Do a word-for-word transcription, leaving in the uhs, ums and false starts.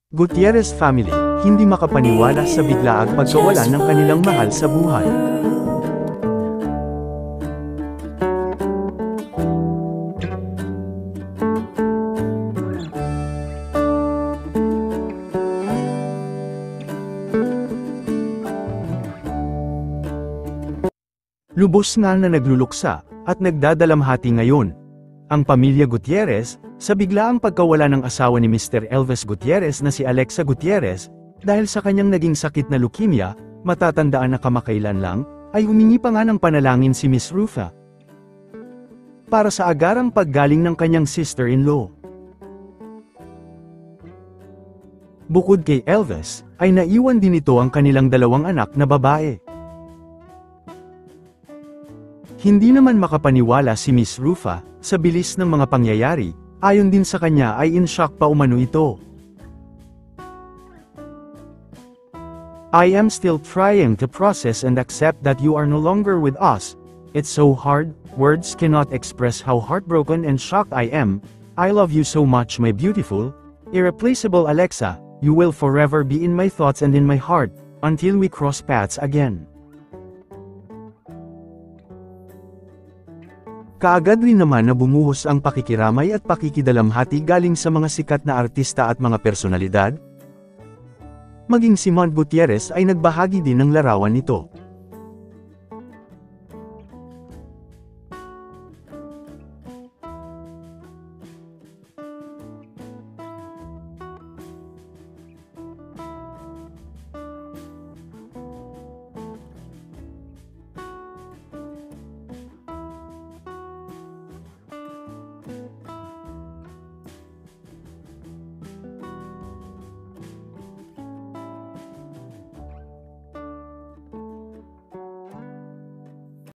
Gutierrez family, hindi makapaniwala sa biglaang pagkawala ng kanilang mahal sa buhay. Lubos nga na nagluluksa, at nagdadalamhati ngayon ang pamilya Gutierrez, sa biglaang pagkawala ng asawa ni Mister Elvis Gutierrez na si Alexa Gutierrez, dahil sa kanyang naging sakit na leukemia. Matatandaan na kamakailan lang, ay humingi pa nga ng panalangin si Miss Rufa para sa agarang paggaling ng kanyang sister-in-law. Bukod kay Elvis, ay naiwan din ito ang kanilang dalawang anak na babae. Hindi naman makapaniwala si Miss Rufa sa bilis ng mga pangyayari. Ayon din sa kanya ay in shock pa umano ito. I am still trying to process and accept that you are no longer with us. It's so hard, words cannot express how heartbroken and shocked I am. I love you so much, my beautiful, irreplaceable Alexa. You will forever be in my thoughts and in my heart, until we cross paths again. Kaagad rin naman na bumuhos ang pakikiramay at pakikidalamhati galing sa mga sikat na artista at mga personalidad. Maging si Mont Gutierrez ay nagbahagi din ng larawan nito.